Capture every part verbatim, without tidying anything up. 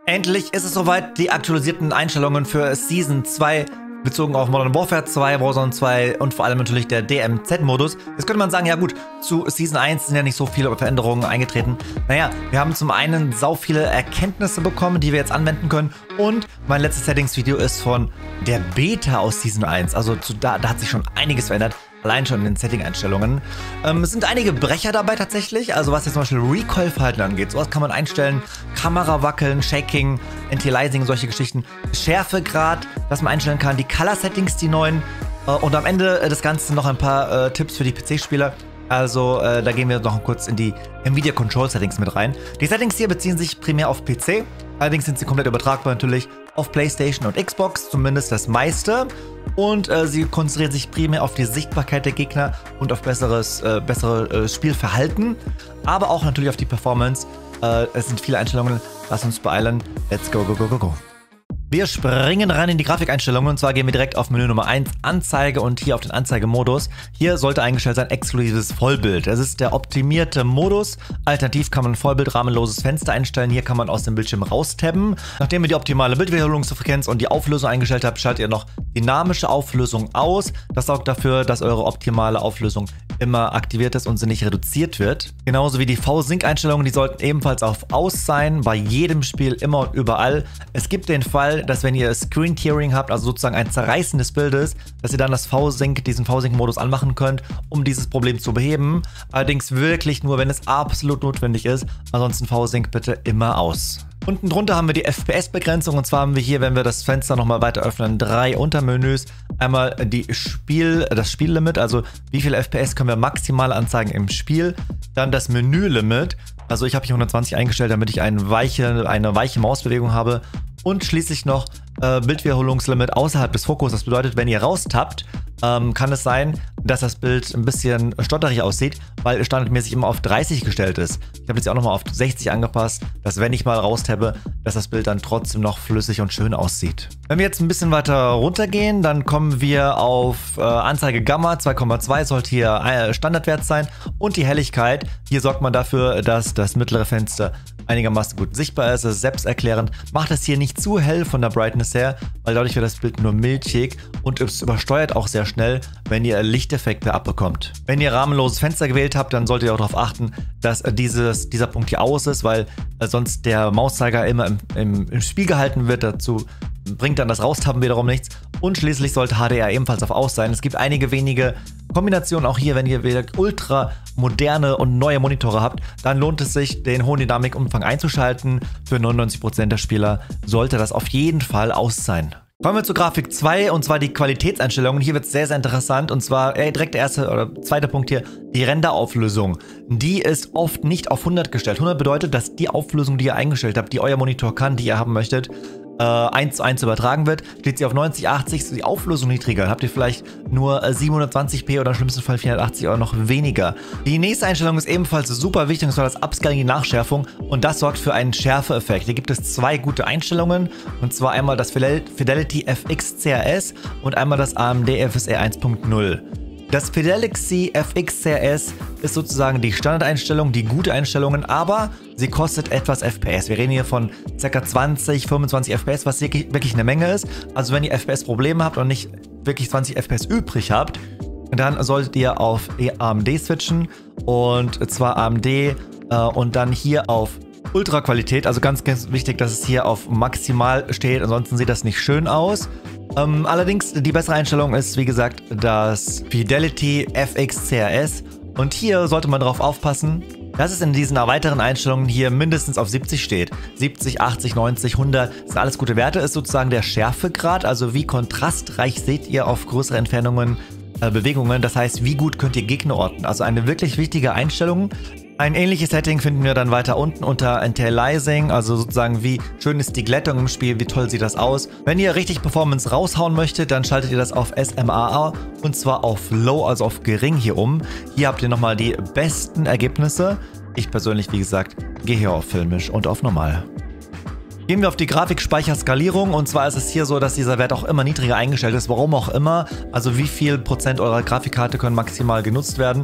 Endlich ist es soweit, die aktualisierten Einstellungen für Season zwei bezogen auf Modern Warfare zwei, Warzone zwei und vor allem natürlich der D M Z-Modus. Jetzt könnte man sagen, ja gut, zu Season eins sind ja nicht so viele Veränderungen eingetreten. Naja, wir haben zum einen sau viele Erkenntnisse bekommen, die wir jetzt anwenden können. Und mein letztes Settings-Video ist von der Beta aus Season eins. Also zu, da, da hat sich schon einiges verändert. Allein schon in den Setting-Einstellungen. Ähm, es sind einige Brecher dabei tatsächlich, also was jetzt zum Beispiel Recoil-Verhalten angeht. Sowas kann man einstellen, Kamera wackeln, Shaking, Anti-Aliasing, solche Geschichten. Schärfegrad, dass man einstellen kann, die Color-Settings, die neuen. Äh, und am Ende des Ganzen noch ein paar äh, Tipps für die P C-Spieler. Also äh, da gehen wir noch kurz in die Nvidia Control Settings mit rein. Die Settings hier beziehen sich primär auf P C. Allerdings sind sie komplett übertragbar natürlich auf PlayStation und Xbox, zumindest das meiste. Und äh, sie konzentrieren sich primär auf die Sichtbarkeit der Gegner und auf besseres, äh, bessere äh, Spielverhalten. Aber auch natürlich auf die Performance. Äh, es sind viele Einstellungen. Lass uns beeilen. Let's go, go, go, go, go. Wir springen rein in die Grafikeinstellungen und zwar gehen wir direkt auf Menü Nummer eins, Anzeige und hier auf den Anzeigemodus. Hier sollte eingestellt sein exklusives Vollbild. Das ist der optimierte Modus. Alternativ kann man Vollbild rahmenloses Fenster einstellen. Hier kann man aus dem Bildschirm raustabben. Nachdem ihr die optimale Bildwiederholungsfrequenz und die Auflösung eingestellt habt, schaltet ihr noch dynamische Auflösung aus. Das sorgt dafür, dass eure optimale Auflösung immer aktiviert ist und sie nicht reduziert wird. Genauso wie die V-Sync-Einstellungen, die sollten ebenfalls auf Aus sein, bei jedem Spiel, immer und überall. Es gibt den Fall, dass wenn ihr Screen Tearing habt, also sozusagen ein Zerreißen des Bildes, dass ihr dann das V-Sync, diesen V-Sync-Modus anmachen könnt, um dieses Problem zu beheben. Allerdings wirklich nur, wenn es absolut notwendig ist. Ansonsten V-Sync bitte immer aus. Unten drunter haben wir die F P S-Begrenzung und zwar haben wir hier, wenn wir das Fenster nochmal weiter öffnen, drei Untermenüs. Einmal die Spiel, das Spiellimit, also wie viel F P S können wir maximal anzeigen im Spiel. Dann das Menülimit, also ich habe hier hundertzwanzig eingestellt, damit ich eine weiche, eine weiche Mausbewegung habe. Und schließlich noch äh, Bildwiederholungslimit außerhalb des Fokus. Das bedeutet, wenn ihr raustappt, ähm, kann es sein, dass das Bild ein bisschen stotterig aussieht, weil es standardmäßig immer auf dreißig gestellt ist. Ich habe jetzt auch nochmal auf sechzig angepasst, dass wenn ich mal raustappe, dass das Bild dann trotzdem noch flüssig und schön aussieht. Wenn wir jetzt ein bisschen weiter runtergehen, dann kommen wir auf äh, Anzeige Gamma zwei Komma zwei, sollte hier äh, Standardwert sein. Und die Helligkeit, hier sorgt man dafür, dass das mittlere Fenster einigermaßen gut sichtbar ist. Das ist selbsterklärend. Macht es hier nicht zu hell von der Brightness her, weil dadurch wird das Bild nur milchig und es übersteuert auch sehr schnell, wenn ihr Lichteffekte abbekommt. Wenn ihr rahmenloses Fenster gewählt habt, dann solltet ihr auch darauf achten, dass dieses, dieser Punkt hier aus ist, weil äh, sonst der Mauszeiger immer im, im, im Spiel gehalten wird. Dazu bringt dann das Raustappen wiederum nichts. Und schließlich sollte H D R ebenfalls auf Aus sein. Es gibt einige wenige Kombinationen auch hier, wenn ihr wieder ultra moderne und neue Monitore habt, dann lohnt es sich, den hohen Dynamikumfang einzuschalten. Für neunundneunzig Prozent der Spieler sollte das auf jeden Fall aus sein. Kommen wir zu Grafik zwei und zwar die Qualitätseinstellungen. Hier wird es sehr, sehr interessant und zwar äh, direkt der erste oder zweite Punkt hier, die Renderauflösung. Die ist oft nicht auf hundert gestellt. hundert bedeutet, dass die Auflösung, die ihr eingestellt habt, die euer Monitor kann, die ihr haben möchtet, äh, eins zu eins übertragen wird. Steht sie auf neunzig, achtzig, ist die Auflösung niedriger. Dann habt ihr vielleicht nur äh, siebenhundertzwanzig p oder im schlimmsten Fall vierhundertachtzig oder noch weniger. Die nächste Einstellung ist ebenfalls super wichtig, und zwar das Upscaling, die Nachschärfung, und das sorgt für einen Schärfeeffekt. Hier gibt es zwei gute Einstellungen, und zwar einmal das Fidelity F X C R S und einmal das A M D F S R eins Punkt null. Das Fidelity F X C R S ist sozusagen die Standardeinstellung, die gute Einstellungen, aber sie kostet etwas F P S. Wir reden hier von ca. zwanzig, fünfundzwanzig F P S, was wirklich, wirklich eine Menge ist. Also wenn ihr F P S-Probleme habt und nicht wirklich zwanzig F P S übrig habt, dann solltet ihr auf A M D switchen, und zwar A M D äh, und dann hier auf Ultra-Qualität. Also ganz, ganz wichtig, dass es hier auf maximal steht, ansonsten sieht das nicht schön aus. Ähm, allerdings, die bessere Einstellung ist, wie gesagt, das Fidelity F X C R S. Und hier sollte man darauf aufpassen, dass es in diesen weiteren Einstellungen hier mindestens auf siebzig steht. siebzig, achtzig, neunzig, hundert, das sind alles gute Werte, ist sozusagen der Schärfegrad, also wie kontrastreich seht ihr auf größere Entfernungen äh, Bewegungen. Das heißt, wie gut könnt ihr Gegner orten. Also eine wirklich wichtige Einstellung. Ein ähnliches Setting finden wir dann weiter unten unter Anti-Aliasing, also sozusagen wie schön ist die Glättung im Spiel, wie toll sieht das aus. Wenn ihr richtig Performance raushauen möchtet, dann schaltet ihr das auf S M A A und zwar auf Low, also auf gering hier um. Hier habt ihr nochmal die besten Ergebnisse. Ich persönlich, wie gesagt, gehe hier auf filmisch und auf normal. Gehen wir auf die Grafikspeicherskalierung, und zwar ist es hier so, dass dieser Wert auch immer niedriger eingestellt ist, warum auch immer. Also wie viel Prozent eurer Grafikkarte können maximal genutzt werden.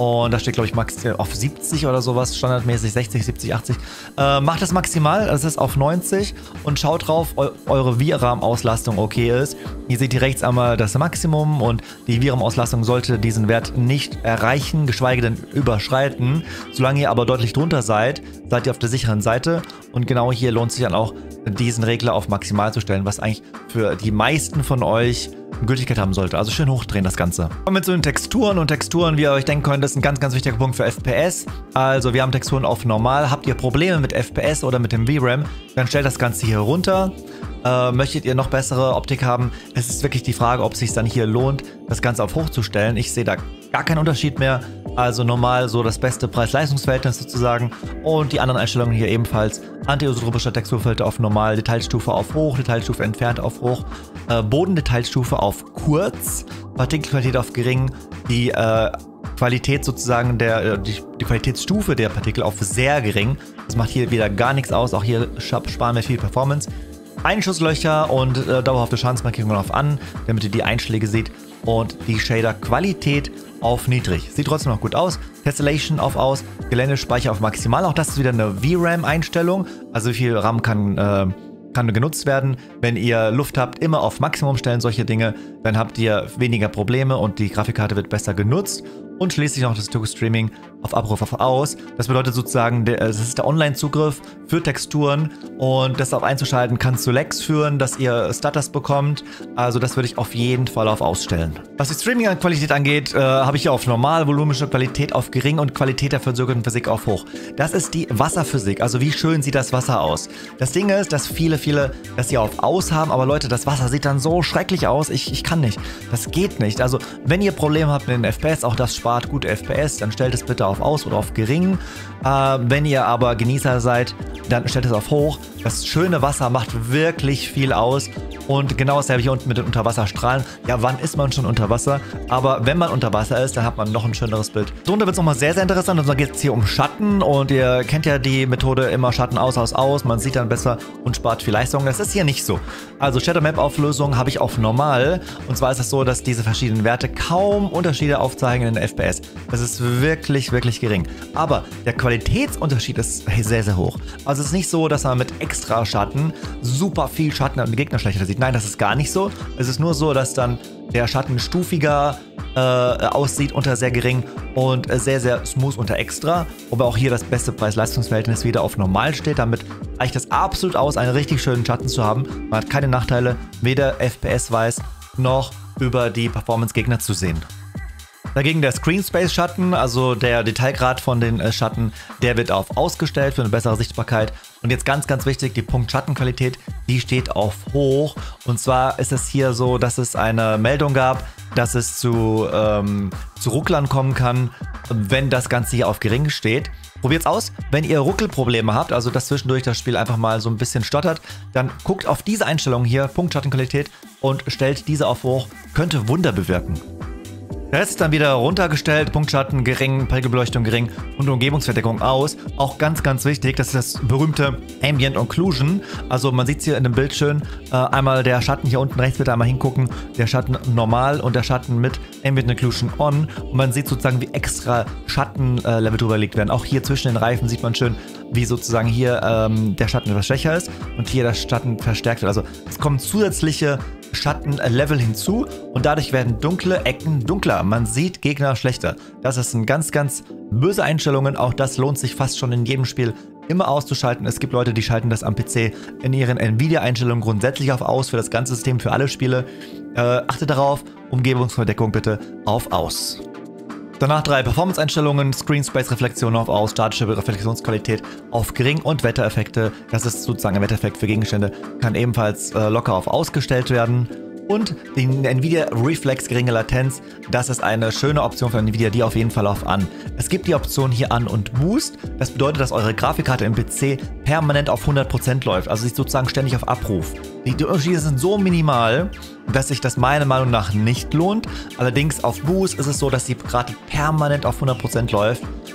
Und da steht, glaube ich, max auf siebzig oder sowas, standardmäßig sechzig, siebzig, achtzig. Äh, macht das maximal, das ist auf neunzig und schaut drauf, eu eure V RAM-Auslastung okay ist. Ihr seht hier rechts einmal das Maximum und die V RAM-Auslastung sollte diesen Wert nicht erreichen, geschweige denn überschreiten. Solange ihr aber deutlich drunter seid, seid ihr auf der sicheren Seite. Und genau hier lohnt sich dann auch, diesen Regler auf maximal zu stellen, was eigentlich für die meisten von euch Gültigkeit haben sollte. Also schön hochdrehen das Ganze. Kommen wir zu den Texturen und Texturen, wie ihr euch denken könnt, das ist ein ganz, ganz wichtiger Punkt für F P S. Also wir haben Texturen auf normal. Habt ihr Probleme mit F P S oder mit dem V RAM, dann stellt das Ganze hier runter. Äh, möchtet ihr noch bessere Optik haben? Es ist wirklich die Frage, ob es sich dann hier lohnt, das Ganze auf hoch zu stellen. Ich sehe da gar keinen Unterschied mehr. Also normal so das beste Preis-Leistungs-Verhältnis sozusagen. Und die anderen Einstellungen hier ebenfalls. Anti-isotropischer Texturfilter auf normal, Detailstufe auf hoch, Detailstufe entfernt auf hoch, äh, Bodendetailstufe auf kurz, Partikelqualität auf gering, die äh, Qualität sozusagen der, die, die Qualitätsstufe der Partikel auf sehr gering. Das macht hier wieder gar nichts aus. Auch hier sparen wir viel Performance. Einschusslöcher und äh, dauerhafte Schadensmarkierungen auf an, damit ihr die Einschläge seht. Und die Shader-Qualität auf niedrig. Sieht trotzdem noch gut aus. Tessellation auf aus, Geländespeicher auf maximal. Auch das ist wieder eine V RAM-Einstellung. Also wie viel RAM kann, äh, kann genutzt werden. Wenn ihr Luft habt, immer auf Maximum stellen, solche Dinge. Dann habt ihr weniger Probleme und die Grafikkarte wird besser genutzt. Und schließlich noch das To-Streaming auf Abruf auf aus. Das bedeutet sozusagen, das ist der Online-Zugriff für Texturen und das auf einzuschalten kann zu Lags führen, dass ihr Stutters bekommt. Also das würde ich auf jeden Fall auf ausstellen. Was die Streaming-Qualität angeht, äh, habe ich hier auf normal, volumische Qualität auf gering und Qualität der verzögerten Physik auf hoch. Das ist die Wasserphysik, also wie schön sieht das Wasser aus. Das Ding ist, dass viele, viele das hier auf aus haben, aber Leute, das Wasser sieht dann so schrecklich aus, ich, ich kann nicht. Das geht nicht. Also wenn ihr Probleme habt mit den F P S, auch das spart gute F P S, dann stellt es bitte auf aus oder auf gering. Äh, wenn ihr aber Genießer seid, dann stellt es auf hoch. Das schöne Wasser macht wirklich viel aus. Und genau dasselbe hier unten mit den Unterwasserstrahlen. Ja, wann ist man schon unter Wasser? Aber wenn man unter Wasser ist, dann hat man noch ein schöneres Bild. Darunter wird es nochmal sehr, sehr interessant. Und dann geht es hier um Schatten. Und ihr kennt ja die Methode immer Schatten aus, aus, aus. Man sieht dann besser und spart viel Leistung. Das ist hier nicht so. Also Shadow Map Auflösung habe ich auf normal. Und zwar ist es so, dass diese verschiedenen Werte kaum Unterschiede aufzeigen in den F P S. Das ist wirklich, wirklich gering. Aber der Qualitätsunterschied ist sehr, sehr hoch. Also es ist nicht so, dass man mit extra Schatten super viel Schatten an den Gegner schlechter sieht. Nein, das ist gar nicht so. Es ist nur so, dass dann der Schatten stufiger äh, aussieht unter sehr gering und äh, sehr, sehr smooth unter extra. Wobei auch hier das beste Preis-Leistungs-Verhältnis wieder auf normal steht. Damit reicht es absolut aus, einen richtig schönen Schatten zu haben. Man hat keine Nachteile, weder F P S-weiß noch über die Performance-Gegner zu sehen. Dagegen der Screen Space Schatten, also der Detailgrad von den äh, Schatten, der wird auf ausgestellt für eine bessere Sichtbarkeit. Und jetzt ganz, ganz wichtig, die Punkt-Schattenqualität, die steht auf hoch. Und zwar ist es hier so, dass es eine Meldung gab, dass es zu, ähm, zu Rucklern kommen kann, wenn das Ganze hier auf gering steht. Probiert's aus. Wenn ihr Ruckelprobleme habt, also dass zwischendurch das Spiel einfach mal so ein bisschen stottert, dann guckt auf diese Einstellung hier, Punkt-Schattenqualität, und stellt diese auf hoch. Könnte Wunder bewirken. Der Rest ist dann wieder runtergestellt, Punktschatten gering, Partikelbeleuchtung gering und Umgebungsverdeckung aus. Auch ganz, ganz wichtig, das ist das berühmte Ambient Occlusion. Also man sieht es hier in dem Bild schön, äh, einmal der Schatten hier unten rechts, bitte einmal hingucken, der Schatten normal und der Schatten mit Ambient Occlusion on. Und man sieht sozusagen, wie extra Schattenlevel äh, drüber gelegt werden. Auch hier zwischen den Reifen sieht man schön, wie sozusagen hier ähm, der Schatten etwas schwächer ist und hier der Schatten verstärkt wird. Also es kommen zusätzliche Schattenlevel hinzu und dadurch werden dunkle Ecken dunkler. Man sieht Gegner schlechter. Das sind ganz, ganz böse Einstellungen. Auch das lohnt sich fast schon in jedem Spiel immer auszuschalten. Es gibt Leute, die schalten das am P C in ihren Nvidia-Einstellungen grundsätzlich auf aus für das ganze System, für alle Spiele. Äh, achtet darauf, Umgebungsverdeckung bitte auf aus. Danach drei Performance-Einstellungen, Screen Space Reflexion auf aus, statische Reflexionsqualität auf gering und Wettereffekte. Das ist sozusagen ein Wettereffekt für Gegenstände, kann ebenfalls äh, locker auf ausgestellt werden. Und die Nvidia Reflex geringe Latenz, das ist eine schöne Option von Nvidia, die auf jeden Fall auf an. Es gibt die Option hier an und Boost. Das bedeutet, dass eure Grafikkarte im P C permanent auf hundert Prozent läuft, also sich sozusagen ständig auf Abruf. Die Unterschiede sind so minimal, dass sich das meiner Meinung nach nicht lohnt. Allerdings auf Boost ist es so, dass die gerade permanent auf hundert Prozent läuft.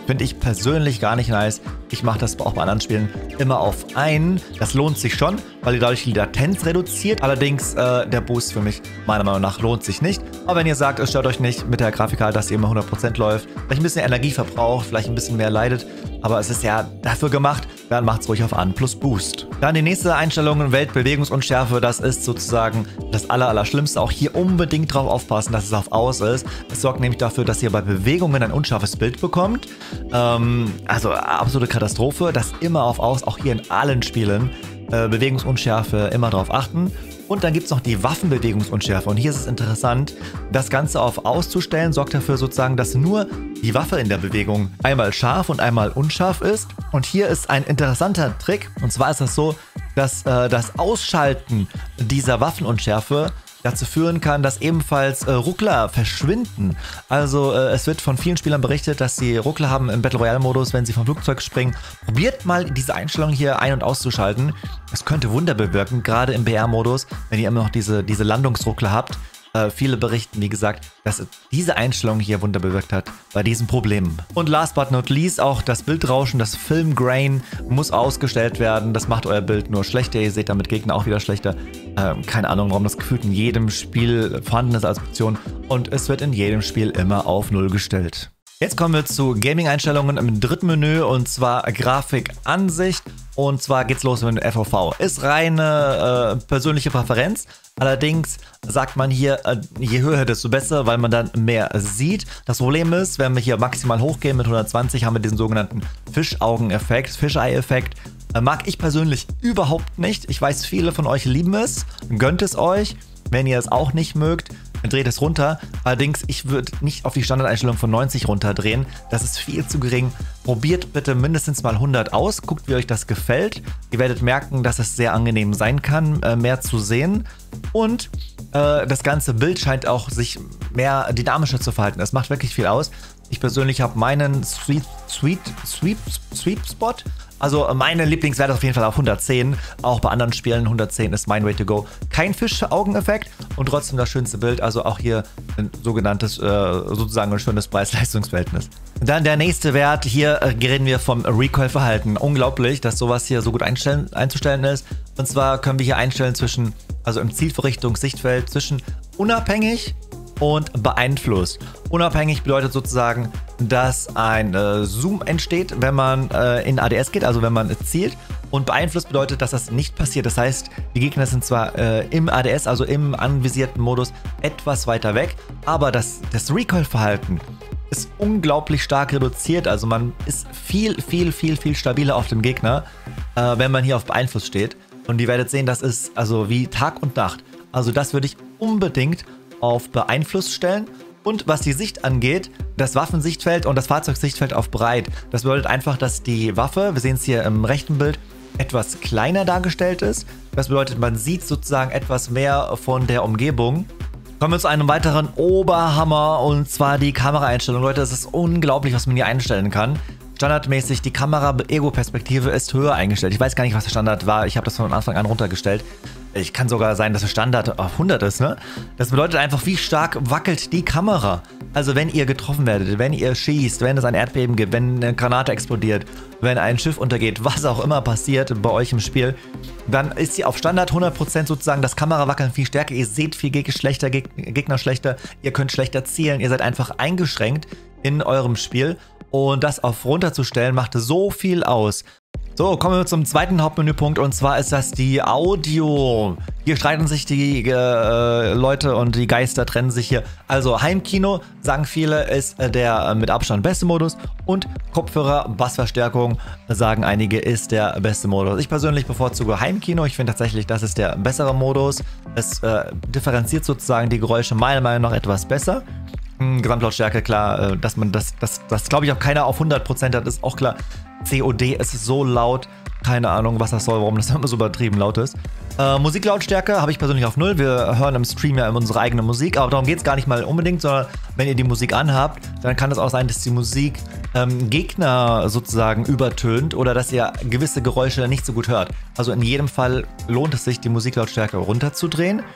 Finde ich persönlich gar nicht nice. Ich mache das auch bei anderen Spielen immer auf einen. Das lohnt sich schon, weil ihr dadurch die Latenz reduziert. Allerdings äh, der Boost für mich meiner Meinung nach lohnt sich nicht. Aber wenn ihr sagt, es stört euch nicht mit der Grafikkarte, dass ihr immer hundert Prozent läuft, vielleicht ein bisschen Energie verbraucht, vielleicht ein bisschen mehr leidet, aber es ist ja dafür gemacht, dann macht es ruhig auf An plus Boost. Dann die nächste Einstellung, Weltbewegungsunschärfe, das ist sozusagen das aller, aller Schlimmste. Auch hier unbedingt drauf aufpassen, dass es auf Aus ist. Es sorgt nämlich dafür, dass ihr bei Bewegungen ein unscharfes Bild bekommt. Ähm, also absolute Katastrophe. Das immer auf Aus, auch hier in allen Spielen. Äh, Bewegungsunschärfe, immer drauf achten. Und dann gibt es noch die Waffenbewegungsunschärfe. Und hier ist es interessant, das Ganze auf Auszustellen, sorgt dafür sozusagen, dass nur die Waffe in der Bewegung einmal scharf und einmal unscharf ist. Und hier ist ein interessanter Trick. Und zwar ist das so, dass äh, das Ausschalten dieser Waffenunschärfe dazu führen kann, dass ebenfalls äh, Ruckler verschwinden. Also äh, es wird von vielen Spielern berichtet, dass sie Ruckler haben im Battle Royale Modus, wenn sie vom Flugzeug springen. Probiert mal diese Einstellung hier ein- und auszuschalten. Es könnte Wunder bewirken, gerade im B R-Modus, wenn ihr immer noch diese, diese Landungsruckler habt. Äh, viele berichten, wie gesagt, dass diese Einstellung hier Wunder bewirkt hat bei diesen Problemen. Und last but not least, auch das Bildrauschen, das Filmgrain muss ausgestellt werden. Das macht euer Bild nur schlechter. Ihr seht damit Gegner auch wieder schlechter. Äh, keine Ahnung, warum das gefühlt in jedem Spiel vorhanden ist als Option. Und es wird in jedem Spiel immer auf null gestellt. Jetzt kommen wir zu Gaming-Einstellungen im dritten Menü, und zwar Grafikansicht. Und zwar geht's los mit dem F O V. Ist reine äh, persönliche Präferenz. Allerdings sagt man hier, äh, je höher, desto besser, weil man dann mehr sieht. Das Problem ist, wenn wir hier maximal hochgehen mit hundertzwanzig, haben wir diesen sogenannten Fischaugen-Effekt, Fisheye-Effekt. Äh, mag ich persönlich überhaupt nicht. Ich weiß, viele von euch lieben es. Gönnt es euch. Wenn ihr es auch nicht mögt, dreht es runter. Allerdings, ich würde nicht auf die Standardeinstellung von neunzig runterdrehen. Das ist viel zu gering. Probiert bitte mindestens mal hundert aus. Guckt, wie euch das gefällt. Ihr werdet merken, dass es sehr angenehm sein kann, äh, mehr zu sehen. Und äh, das ganze Bild scheint auch sich mehr dynamischer zu verhalten. Es macht wirklich viel aus. Ich persönlich habe meinen Sweet, Sweet, Sweet, Sweet Spot. Also meine Lieblingswerte auf jeden Fall auf hundertzehn. Auch bei anderen Spielen hundertzehn ist mein Way to go. Kein Fischaugeneffekt und trotzdem das schönste Bild. Also auch hier ein sogenanntes, äh, sozusagen ein schönes Preis-Leistungs-Verhältnis. Dann der nächste Wert. Hier äh, reden wir vom Recoil-Verhalten. Unglaublich, dass sowas hier so gut einstellen, einzustellen ist. Und zwar können wir hier einstellen zwischen, also im Zielverrichtung, Sichtfeld, zwischen unabhängig und beeinflusst. Unabhängig bedeutet sozusagen, dass ein äh, Zoom entsteht, wenn man äh, in A D S geht, also wenn man zielt. Und beeinflusst bedeutet, dass das nicht passiert. Das heißt, die Gegner sind zwar äh, im A D S, also im anvisierten Modus, etwas weiter weg, aber das, das Recoil-Verhalten ist unglaublich stark reduziert. Also man ist viel, viel, viel, viel stabiler auf dem Gegner, äh, wenn man hier auf beeinflusst steht. Und ihr werdet sehen, das ist also wie Tag und Nacht. Also das würde ich unbedingt auf beeinflusst stellen. Und was die Sicht angeht, das Waffensichtfeld und das Fahrzeugsichtfeld auf breit. Das bedeutet einfach, dass die Waffe, wir sehen es hier im rechten Bild, etwas kleiner dargestellt ist. Das bedeutet, man sieht sozusagen etwas mehr von der Umgebung. Kommen wir zu einem weiteren Oberhammer, und zwar die Kameraeinstellung. Leute, es ist unglaublich, was man hier einstellen kann. Standardmäßig, die Kamera-Ego-Perspektive ist höher eingestellt. Ich weiß gar nicht, was der Standard war. Ich habe das von Anfang an runtergestellt. Ich kann sogar sein, dass der Standard auf hundert ist, ne? Das bedeutet einfach, wie stark wackelt die Kamera. Also wenn ihr getroffen werdet, wenn ihr schießt, wenn es ein Erdbeben gibt, wenn eine Granate explodiert, wenn ein Schiff untergeht, was auch immer passiert bei euch im Spiel, dann ist sie auf Standard hundert Prozent sozusagen das Kamerawackeln viel stärker. Ihr seht viel Gegner schlechter, Gegner schlechter, ihr könnt schlechter zielen, ihr seid einfach eingeschränkt in eurem Spiel. Und das auf runterzustellen, macht so viel aus. So, kommen wir zum zweiten Hauptmenüpunkt, und zwar ist das die Audio. Hier streiten sich die äh, Leute und die Geister trennen sich hier. Also Heimkino, sagen viele, ist äh, der äh, mit Abstand beste Modus, und Kopfhörer, Bassverstärkung, sagen einige, ist der beste Modus. Ich persönlich bevorzuge Heimkino. Ich finde tatsächlich, das ist der bessere Modus. Es äh, differenziert sozusagen die Geräusche meiner Meinung nach etwas besser. Gesamtlautstärke, klar, dass man das, das, das glaube ich auch keiner auf hundert Prozent hat, ist auch klar. C O D ist so laut, keine Ahnung, was das soll, warum das immer so übertrieben laut ist. Äh, Musiklautstärke habe ich persönlich auf null. Wir hören im Stream ja unsere eigene Musik, aber darum geht es gar nicht mal unbedingt, sondern wenn ihr die Musik anhabt, dann kann es auch sein, dass die Musik ähm, Gegner sozusagen übertönt oder dass ihr gewisse Geräusche nicht so gut hört. Also in jedem Fall lohnt es sich, die Musiklautstärke runterzudrehen.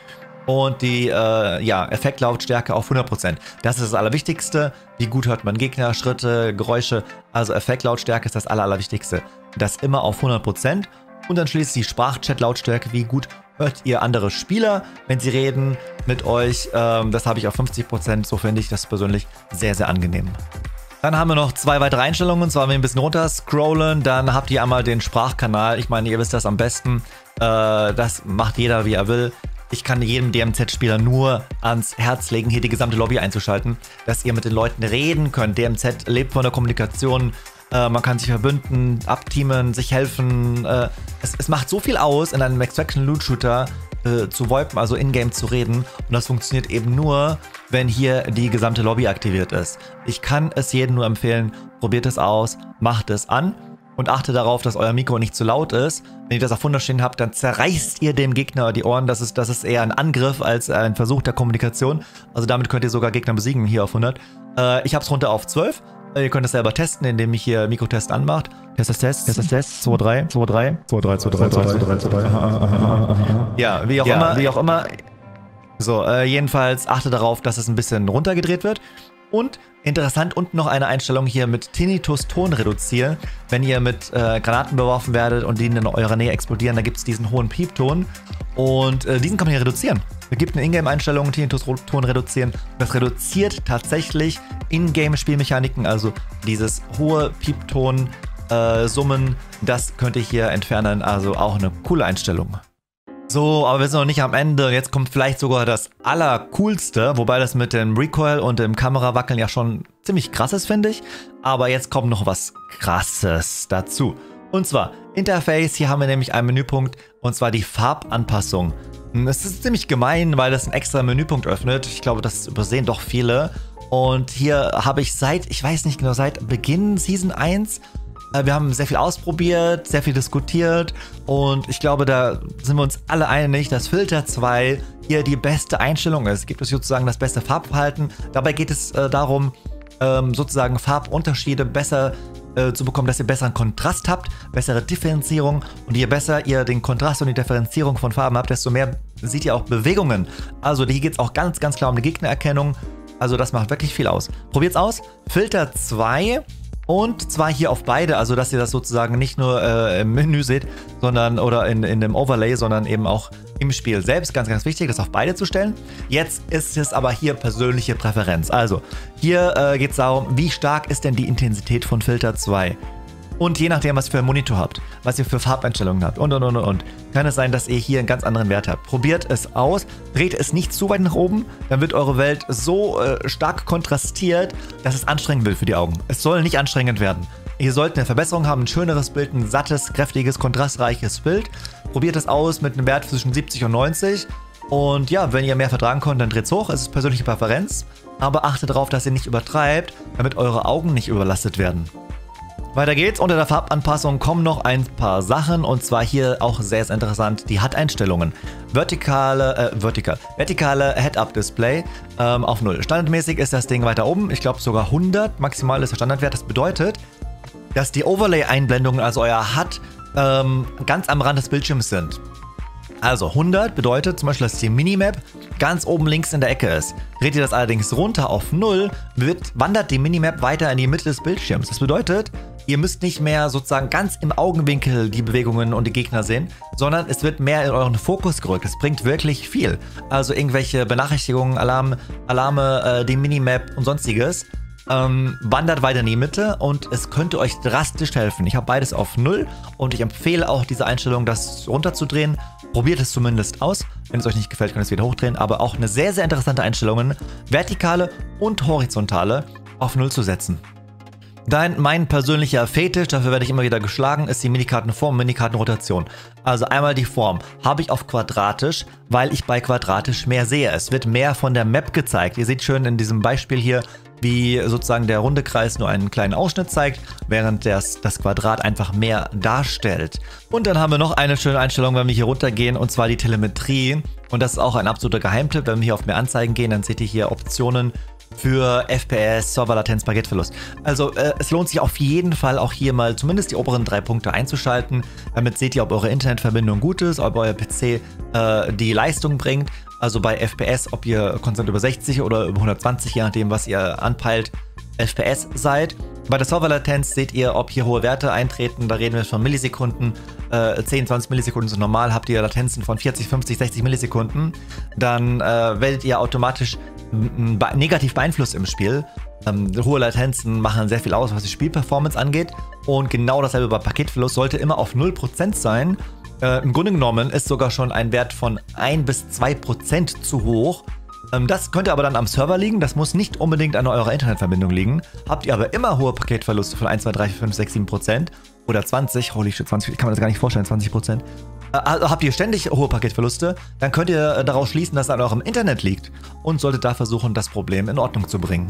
und die äh, ja, Effektlautstärke auf hundert Prozent. Das ist das Allerwichtigste. Wie gut hört man Gegner, Schritte, Geräusche. Also Effektlautstärke ist das Aller, Allerwichtigste. Das immer auf hundert Prozent. Und dann schließlich die Sprachchat-Lautstärke. Wie gut hört ihr andere Spieler, wenn sie reden mit euch. Ähm, das habe ich auf fünfzig Prozent. So finde ich das persönlich sehr, sehr angenehm. Dann haben wir noch zwei weitere Einstellungen, und zwar wenn wir ein bisschen runter scrollen, dann habt ihr einmal den Sprachkanal. Ich meine, ihr wisst das am besten. Äh, das macht jeder, wie er will. Ich kann jedem D M Z-Spieler nur ans Herz legen, hier die gesamte Lobby einzuschalten, dass ihr mit den Leuten reden könnt. D M Z lebt von der Kommunikation. Äh, man kann sich verbünden, abteamen, sich helfen. Äh, es, es macht so viel aus, in einem Extraction-Loot-Shooter äh, zu VoIPen, also in-game zu reden. Und das funktioniert eben nur, wenn hier die gesamte Lobby aktiviert ist. Ich kann es jedem nur empfehlen, probiert es aus, macht es an und achtet darauf, dass euer Mikro nicht zu laut ist. Wenn ihr das auf hundert stehen habt, dann zerreißt ihr dem Gegner die Ohren. Das ist, das ist eher ein Angriff als ein Versuch der Kommunikation. Also damit könnt ihr sogar Gegner besiegen hier auf hundert. Äh, ich habe es runter auf zwölf. Ihr könnt es selber testen, indem ich hier Mikrotest anmacht. Test, Test, Test, Test, Test, zwei, drei, zwei, drei, zwei, drei, zwei, drei, zwei, drei, zwei, drei. Ja, wie auch immer, wie auch immer. So, äh, jedenfalls achtet darauf, dass es ein bisschen runtergedreht wird. Und interessant, unten noch eine Einstellung hier mit Tinnitus-Ton reduzieren. Wenn ihr mit äh, Granaten beworfen werdet und die in eurer Nähe explodieren, dann gibt es diesen hohen Piepton. Und äh, diesen kann man hier reduzieren. Es gibt eine Ingame-Einstellung, Tinnitus-Ton reduzieren. Das reduziert tatsächlich Ingame-Spielmechaniken, also dieses hohe Piepton-Summen, äh, das könnt ihr hier entfernen. Also auch eine coole Einstellung. So, aber wir sind noch nicht am Ende. Jetzt kommt vielleicht sogar das Allercoolste, wobei das mit dem Recoil und dem Kamerawackeln ja schon ziemlich krass ist, finde ich. Aber jetzt kommt noch was Krasses dazu. Und zwar Interface. Hier haben wir nämlich einen Menüpunkt, und zwar die Farbanpassung. Es ist ziemlich gemein, weil das einen extra Menüpunkt öffnet. Ich glaube, das übersehen doch viele. Und hier habe ich seit, ich weiß nicht genau, seit Beginn Season eins... Wir haben sehr viel ausprobiert, sehr viel diskutiert und ich glaube, da sind wir uns alle einig, dass Filter zwei hier die beste Einstellung ist. Es gibt es sozusagen das beste Farbverhalten. Dabei geht es äh, darum, ähm, sozusagen Farbunterschiede besser äh, zu bekommen, dass ihr besseren Kontrast habt, bessere Differenzierung, und je besser ihr den Kontrast und die Differenzierung von Farben habt, desto mehr seht ihr auch Bewegungen. Also hier geht es auch ganz, ganz klar um die Gegnererkennung. Also das macht wirklich viel aus. Probiert's aus. Filter zwei. Und zwar hier auf beide, also dass ihr das sozusagen nicht nur äh, im Menü seht, sondern oder in, in dem Overlay, sondern eben auch im Spiel selbst. Ganz, ganz wichtig, das auf beide zu stellen. Jetzt ist es aber hier persönliche Präferenz. Also hier äh, geht es darum, wie stark ist denn die Intensität von Filter zwei? Und je nachdem, was ihr für einen Monitor habt, was ihr für Farbeinstellungen habt und und und und, kann es sein, dass ihr hier einen ganz anderen Wert habt. Probiert es aus, dreht es nicht zu weit nach oben, dann wird eure Welt so äh, stark kontrastiert, dass es anstrengend wird für die Augen. Es soll nicht anstrengend werden. Ihr sollt eine Verbesserung haben, ein schöneres Bild, ein sattes, kräftiges, kontrastreiches Bild. Probiert es aus mit einem Wert zwischen siebzig und neunzig. Und ja, wenn ihr mehr vertragen könnt, dann dreht es hoch. Es ist persönliche Präferenz. Aber achtet darauf, dass ihr nicht übertreibt, damit eure Augen nicht überlastet werden. Weiter geht's. Unter der Farbanpassung kommen noch ein paar Sachen, und zwar hier auch sehr, sehr interessant, die H U D-Einstellungen. Vertikale, äh, vertikal, vertikale Head-Up-Display ähm, auf null. Standardmäßig ist das Ding weiter oben, ich glaube sogar hundert, maximal ist der Standardwert. Das bedeutet, dass die Overlay-Einblendungen, also euer H U D, ähm, ganz am Rand des Bildschirms sind. Also hundert bedeutet zum Beispiel, dass die Minimap ganz oben links in der Ecke ist. Dreht ihr das allerdings runter auf null, wird, wandert die Minimap weiter in die Mitte des Bildschirms. Das bedeutet, ihr müsst nicht mehr sozusagen ganz im Augenwinkel die Bewegungen und die Gegner sehen, sondern es wird mehr in euren Fokus gerückt. Es bringt wirklich viel. Also irgendwelche Benachrichtigungen, Alarm, Alarme, äh, die Minimap und sonstiges. Ähm, wandert weiter in die Mitte und es könnte euch drastisch helfen. Ich habe beides auf null und ich empfehle auch diese Einstellung, das runterzudrehen. Probiert es zumindest aus. Wenn es euch nicht gefällt, könnt ihr es wieder hochdrehen. Aber auch eine sehr, sehr interessante Einstellung, vertikale und horizontale auf null zu setzen. Dann mein persönlicher Fetisch, dafür werde ich immer wieder geschlagen, ist die Minikartenform, Minikartenrotation. Also einmal die Form habe ich auf quadratisch, weil ich bei quadratisch mehr sehe. Es wird mehr von der Map gezeigt. Ihr seht schön in diesem Beispiel hier, wie sozusagen der runde Kreis nur einen kleinen Ausschnitt zeigt, während das, das Quadrat einfach mehr darstellt. Und dann haben wir noch eine schöne Einstellung, wenn wir hier runtergehen, und zwar die Telemetrie. Und das ist auch ein absoluter Geheimtipp. Wenn wir hier auf mehr Anzeigen gehen, dann seht ihr hier Optionen für F P S, Serverlatenz, Paketverlust. Also äh, es lohnt sich auf jeden Fall auch hier mal zumindest die oberen drei Punkte einzuschalten. Damit seht ihr, ob eure Internetverbindung gut ist, ob euer P C äh, die Leistung bringt. Also bei F P S, ob ihr konstant über sechzig oder über hundertzwanzig, je nachdem, was ihr anpeilt, F P S seid. Bei der Serverlatenz seht ihr, ob hier hohe Werte eintreten. Da reden wir von Millisekunden. Äh, zehn, zwanzig Millisekunden sind normal. Habt ihr Latenzen von vierzig, fünfzig, sechzig Millisekunden, dann äh, werdet ihr automatisch be negativ beeinflusst im Spiel. Ähm, hohe Latenzen machen sehr viel aus, was die Spielperformance angeht. Und genau dasselbe bei Paketverlust sollte immer auf null Prozent sein. Äh, Im Grunde genommen ist sogar schon ein Wert von ein bis zwei Prozent zu hoch. Ähm, das könnte aber dann am Server liegen. Das muss nicht unbedingt an eurer Internetverbindung liegen. Habt ihr aber immer hohe Paketverluste von eins, zwei, drei, vier, fünf, sechs, sieben Prozent oder zwanzig, holy shit, zwanzig, kann man das gar nicht vorstellen, zwanzig Prozent. Also habt ihr ständig hohe Paketverluste, dann könnt ihr daraus schließen, dass es an eurem Internet liegt und solltet da versuchen, das Problem in Ordnung zu bringen.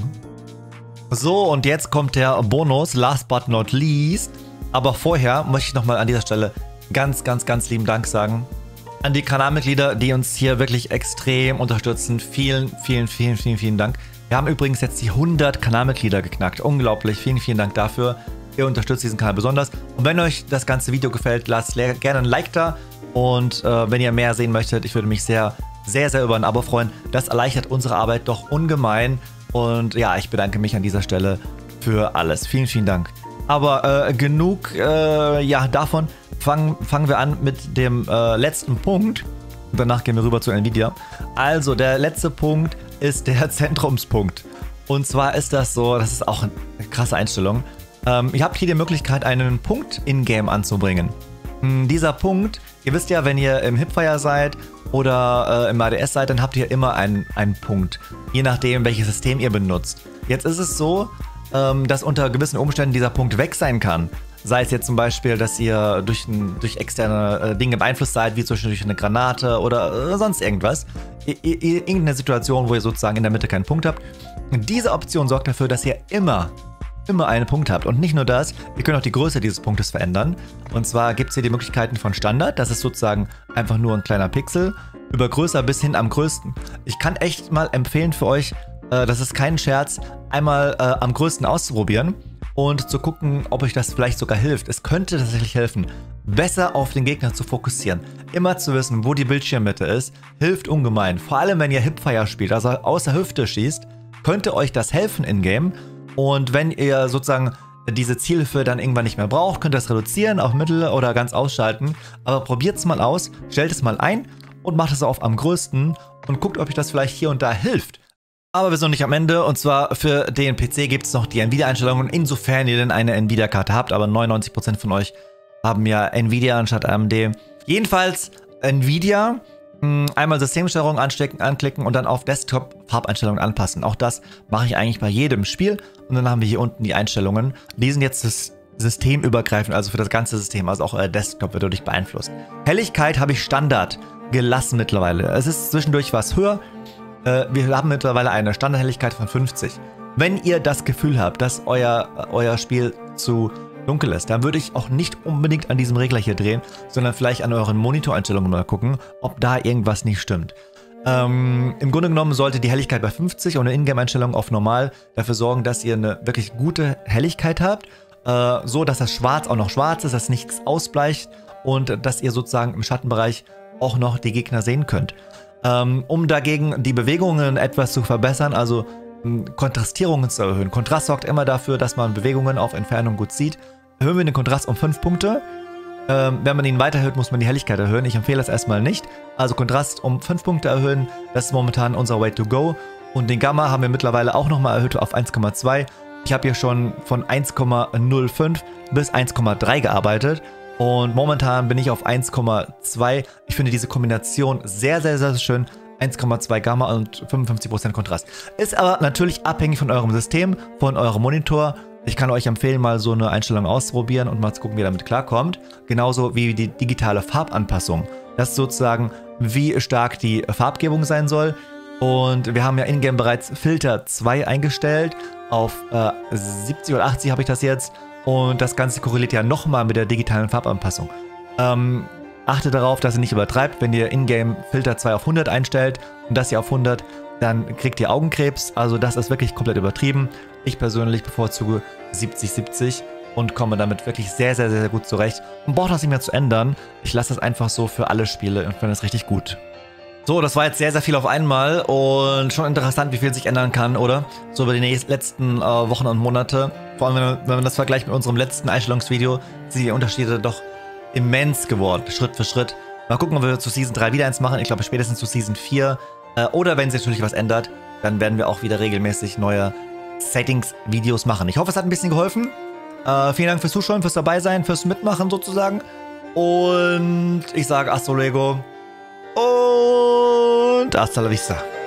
So, und jetzt kommt der Bonus, last but not least. Aber vorher möchte ich nochmal an dieser Stelle ganz, ganz, ganz lieben Dank sagen an die Kanalmitglieder, die uns hier wirklich extrem unterstützen. Vielen, vielen, vielen, vielen, vielen Dank. Wir haben übrigens jetzt die hundert Kanalmitglieder geknackt. Unglaublich, vielen, vielen Dank dafür. Ihr unterstützt diesen Kanal besonders. Und wenn euch das ganze Video gefällt, lasst gerne ein Like da. Und äh, wenn ihr mehr sehen möchtet, ich würde mich sehr, sehr, sehr über ein Abo freuen. Das erleichtert unsere Arbeit doch ungemein. Und ja, ich bedanke mich an dieser Stelle für alles. Vielen, vielen Dank. Aber äh, genug äh, ja, davon. Fangen, fangen wir an mit dem äh, letzten Punkt. Und danach gehen wir rüber zu Nvidia. Also, der letzte Punkt ist der Zentrumspunkt. Und zwar ist das so, das ist auch eine krasse Einstellung. Ähm, ihr habt hier die Möglichkeit, einen Punkt in-game anzubringen. Hm, dieser Punkt, ihr wisst ja, wenn ihr im Hipfire seid oder äh, im A D S seid, dann habt ihr immer einen, einen Punkt. Je nachdem, welches System ihr benutzt. Jetzt ist es so, ähm, dass unter gewissen Umständen dieser Punkt weg sein kann. Sei es jetzt zum Beispiel, dass ihr durch, ein, durch externe äh, Dinge beeinflusst seid, wie zum Beispiel durch eine Granate oder äh, sonst irgendwas. I I irgendeine Situation, wo ihr sozusagen in der Mitte keinen Punkt habt. Und diese Option sorgt dafür, dass ihr immer, immer einen Punkt habt. Und nicht nur das, ihr könnt auch die Größe dieses Punktes verändern. Und zwar gibt es hier die Möglichkeiten von Standard, das ist sozusagen einfach nur ein kleiner Pixel, über größer bis hin am größten. Ich kann echt mal empfehlen für euch, äh, das ist kein Scherz, einmal äh, am größten auszuprobieren. Und zu gucken, ob euch das vielleicht sogar hilft. Es könnte tatsächlich helfen, besser auf den Gegner zu fokussieren. Immer zu wissen, wo die Bildschirmmitte ist, hilft ungemein. Vor allem, wenn ihr Hipfire spielt, also außer Hüfte schießt, könnte euch das helfen in-game. Und wenn ihr sozusagen diese Zielhilfe dann irgendwann nicht mehr braucht, könnt ihr das reduzieren auf Mittel oder ganz ausschalten. Aber probiert es mal aus, stellt es mal ein und macht es auf am größten und guckt, ob euch das vielleicht hier und da hilft. Aber wir sind noch nicht am Ende, und zwar für den P C gibt es noch die Nvidia-Einstellungen, insofern ihr denn eine Nvidia-Karte habt, aber neunundneunzig Prozent von euch haben ja Nvidia anstatt A M D. Jedenfalls Nvidia, einmal Systemsteuerung anstecken, anklicken und dann auf Desktop-Farbeinstellungen anpassen. Auch das mache ich eigentlich bei jedem Spiel. Und dann haben wir hier unten die Einstellungen. Die sind jetzt das systemübergreifend, also für das ganze System, also auch Desktop wird dadurch beeinflusst. Helligkeit habe ich Standard gelassen mittlerweile. Es ist zwischendurch was höher. Wir haben mittlerweile eine Standardhelligkeit von fünfzig. Wenn ihr das Gefühl habt, dass euer, euer Spiel zu dunkel ist, dann würde ich auch nicht unbedingt an diesem Regler hier drehen, sondern vielleicht an euren Monitoreinstellungen mal gucken, ob da irgendwas nicht stimmt. Ähm, Im Grunde genommen sollte die Helligkeit bei fünfzig und eine Ingame-Einstellung auf normal dafür sorgen, dass ihr eine wirklich gute Helligkeit habt, äh, so dass das Schwarz auch noch schwarz ist, dass nichts ausbleicht und dass ihr sozusagen im Schattenbereich auch noch die Gegner sehen könnt. Um dagegen die Bewegungen etwas zu verbessern, also Kontrastierungen zu erhöhen. Kontrast sorgt immer dafür, dass man Bewegungen auf Entfernung gut sieht. Erhöhen wir den Kontrast um fünf Punkte. Ähm, wenn man ihn weiter erhöht, muss man die Helligkeit erhöhen. Ich empfehle das erstmal nicht. Also Kontrast um fünf Punkte erhöhen, das ist momentan unser Way to go. Und den Gamma haben wir mittlerweile auch nochmal erhöht auf eins Komma zwei. Ich habe hier schon von eins Komma null fünf bis eins Komma drei gearbeitet. Und momentan bin ich auf eins Komma zwei. Ich finde diese Kombination sehr, sehr, sehr schön. eins Komma zwei Gamma und fünfundfünfzig Prozent Kontrast. Ist aber natürlich abhängig von eurem System, von eurem Monitor. Ich kann euch empfehlen, mal so eine Einstellung auszuprobieren und mal zu gucken, wie ihr damit klarkommt. Genauso wie die digitale Farbanpassung. Das ist sozusagen, wie stark die Farbgebung sein soll. Und wir haben ja in-game bereits Filter zwei eingestellt. Auf äh, siebzig oder achtzig habe ich das jetzt. Und das Ganze korreliert ja nochmal mit der digitalen Farbanpassung. Ähm, achtet darauf, dass ihr nicht übertreibt. Wenn ihr in-game Filter zwei auf hundert einstellt und das hier auf hundert, dann kriegt ihr Augenkrebs. Also das ist wirklich komplett übertrieben. Ich persönlich bevorzuge siebzig siebzig und komme damit wirklich sehr, sehr, sehr gut zurecht. Und brauche das nicht mehr zu ändern. Ich lasse das einfach so für alle Spiele und finde es richtig gut. So, das war jetzt sehr, sehr viel auf einmal und schon interessant, wie viel sich ändern kann, oder? So über die nächsten, letzten äh, Wochen und Monate. Vor allem, wenn man, wenn man das vergleicht mit unserem letzten Einstellungsvideo, sind die Unterschiede doch immens geworden, Schritt für Schritt. Mal gucken, ob wir zu Season drei wieder eins machen. Ich glaube, spätestens zu Season vier. Äh, oder wenn sich natürlich was ändert, dann werden wir auch wieder regelmäßig neue Settings-Videos machen. Ich hoffe, es hat ein bisschen geholfen. Äh, vielen Dank fürs Zuschauen, fürs dabei sein, fürs Mitmachen sozusagen. Und ich sage hasta luego und hasta la vista.